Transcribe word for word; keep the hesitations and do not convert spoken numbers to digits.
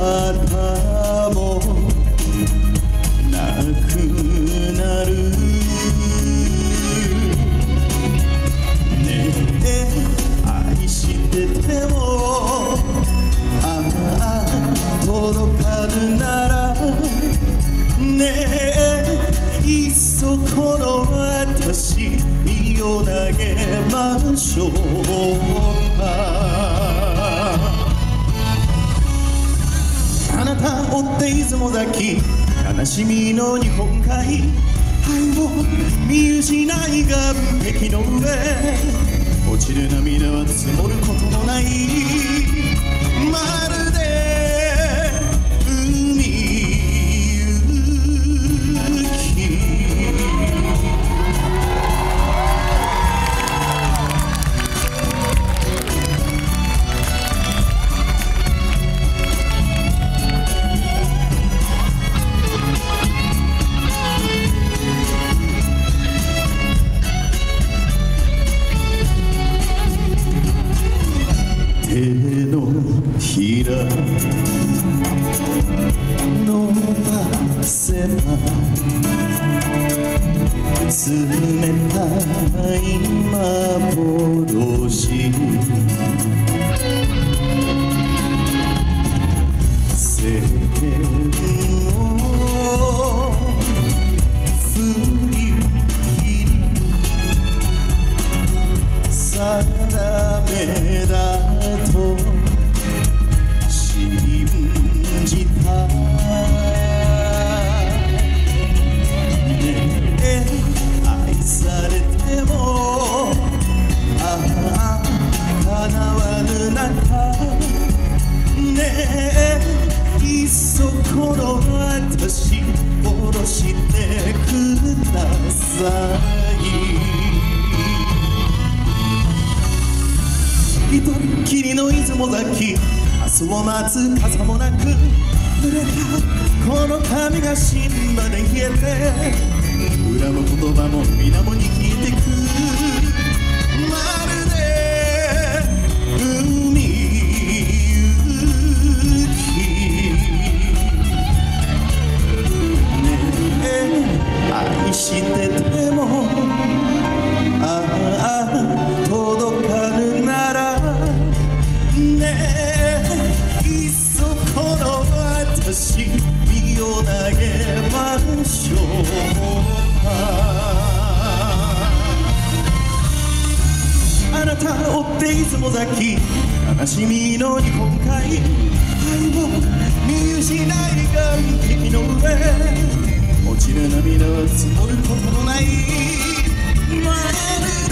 たもなくなるねえ愛しててもああ届かぬならねえいっそこの私身を投げましょうかあなた追って出雲崎悲しみの日本海愛を見失い岸壁の上落ちる涙は積もることもないまるで海行き手のひら伸ばせば冷たい幻世間を振り切り定めだと信じたねえ愛されてもああ叶わぬ中ねえいっそこの私殺してください一人きりの出雲崎明日を待つ傘もなく濡れたこの髪が芯まで冷えて恨む言葉も水面に消えてくまるで海行きねえ愛しててもああ届かぬならねえいっそこの私身を投げましょうかあなた追って出雲崎悲しみの日本海愛を見失い岸壁の上落ちる涙は積もることのないまる